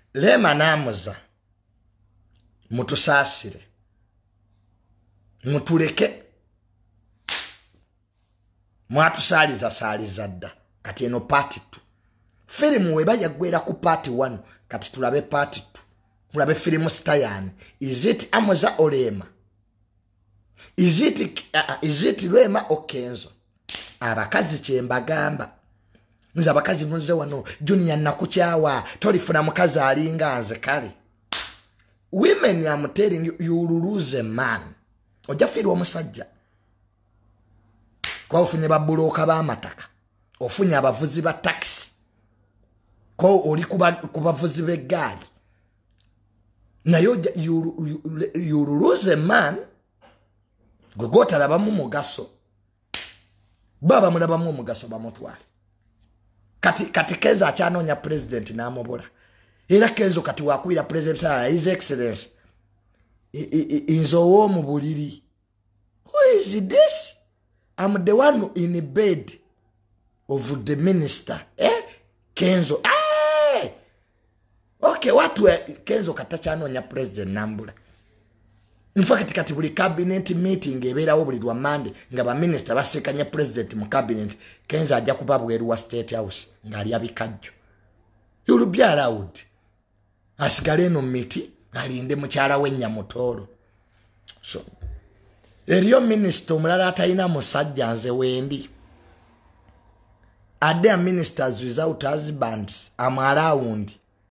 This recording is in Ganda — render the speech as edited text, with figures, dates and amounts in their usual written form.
Rema namuza mutusasire mutuleke Mwatusalizanga dda kati eno part 2 film weba yagwera ku part 1 kati tulabe part 2 tulabe film style is it Hamza or Rema is it Rema or Kenzo abakazi kyembagamba nza abakazi muze wano Junior nakukyawa tolifuna mukazi alinga nze kale women I'm telling you you will lose a man ojafiri omusajja kwa ofunye babuloka ba mataka ofunye abavuzi ba taxi ko oli kubavuzi be gali nayo you lose a man gogota labamu mugaso baba mulabamu mugaso bamutwale kati Kenzo akyanonya president namubola era Kenzo kati wakwira president his excellence inzo wo mu buliri who is this? I'm the one in the bed of the minister. Kenzo. Okay, what were Kenzo katachano nya president nambula. In fact, kati buli cabinet meeting ebera obulirwa Monday nga ba minister basekanya president mu cabinet Kenzo ajja kubabweru wa state house ngali abikajjo. You will be allowed. Asigale no miti alinde mukyala wenya mutoro. So eriyo minister omulala atalina musajja nze wendi. Are there ministers without husbands? I'm around.